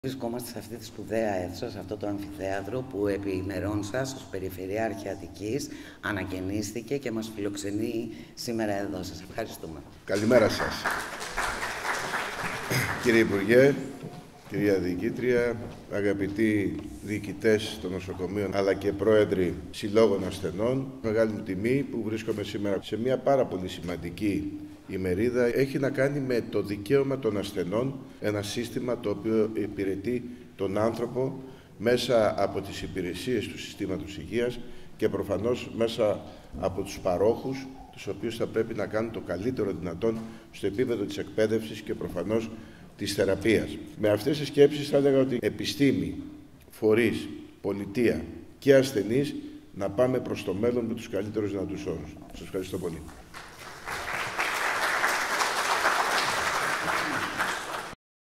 Βρισκόμαστε σε αυτή τη σπουδαία αίθουσα, σε αυτό το αμφιθέατρο που επί ημερών σας ως Περιφερειάρχη Αττικής ανακαινίστηκε και μας φιλοξενεί σήμερα εδώ. Σας ευχαριστούμε. Καλημέρα σας. Κύριε Υπουργέ, κυρία Διοικήτρια, αγαπητοί διοικητές των νοσοκομείων αλλά και πρόεδροι συλλόγων ασθενών, μεγάλη μου τιμή που βρίσκομαι σήμερα σε μια πάρα πολύ σημαντική ημερίδα. Έχει να κάνει με το δικαίωμα των ασθενών, ένα σύστημα το οποίο υπηρετεί τον άνθρωπο μέσα από τις υπηρεσίες του συστήματος υγείας και προφανώς μέσα από τους παρόχους, τους οποίους θα πρέπει να κάνουν το καλύτερο δυνατόν στο επίπεδο της εκπαίδευσης και προφανώς της θεραπείας. Με αυτές τις σκέψεις θα έλεγα ότι επιστήμη, φορείς, πολιτεία και ασθενείς να πάμε προς το μέλλον με τους καλύτερους δυνατούς όρους. Σας ευχαριστώ πολύ.